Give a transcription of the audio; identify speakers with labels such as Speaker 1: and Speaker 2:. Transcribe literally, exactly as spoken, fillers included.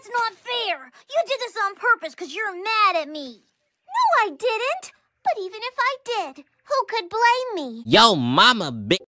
Speaker 1: That's not fair. You did this on purpose because you're mad at me.
Speaker 2: No, I didn't. But even if I did, who could blame me?
Speaker 3: Yo, mama, bitch.